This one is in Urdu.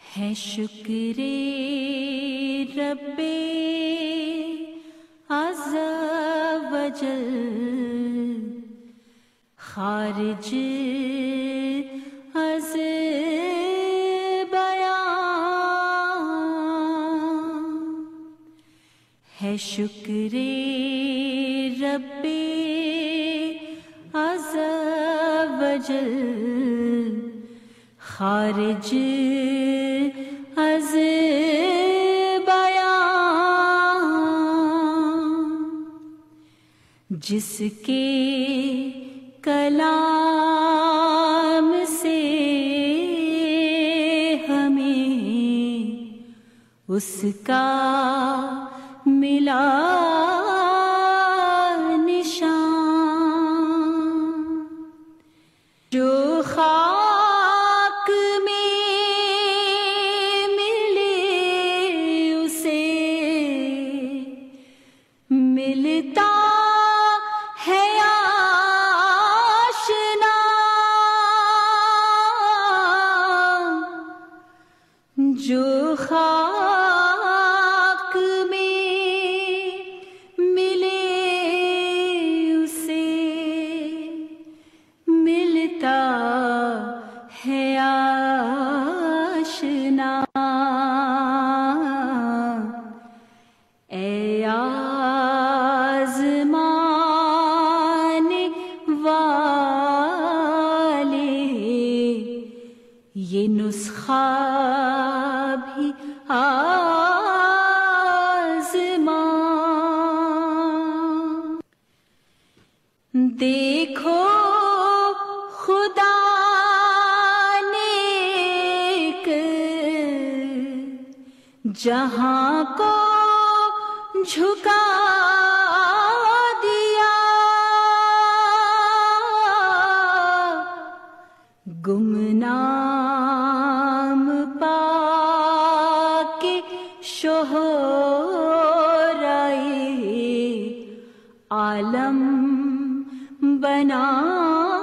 ہے شکر رب عز و جل خارج از بیان، ہے شکر رب عز و جل خارج از بیان، جس کے کلام سے ہمیں اس کا ملا نشان، جو خاک میں ملے اسے ملتا ہے آشنا، جو خاک میں ملے اسے ملتا ہے آشنا، اے آزمان والے یہ نسخہ بھی آزمان، دیکھو خدا نے ایک جہاں کو جھکا دیا، گمنام پا کے شہرائے عالم بنا